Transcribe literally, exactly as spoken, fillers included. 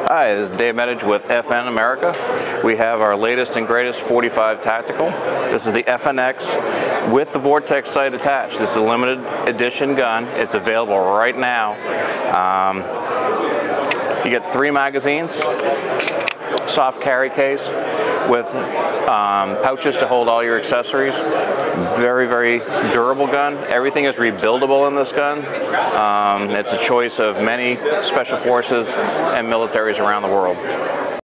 Hi, this is Dave Medage with F N America. We have our latest and greatest forty-five Tactical. This is the F N X with the Vortex sight attached. This is a limited edition gun. It's available right now. Um, you get three magazines, soft carry case with um, pouches to hold all your accessories. Very, very durable gun. Everything is rebuildable in this gun. Um, it's a choice of many special forces and militaries around the world.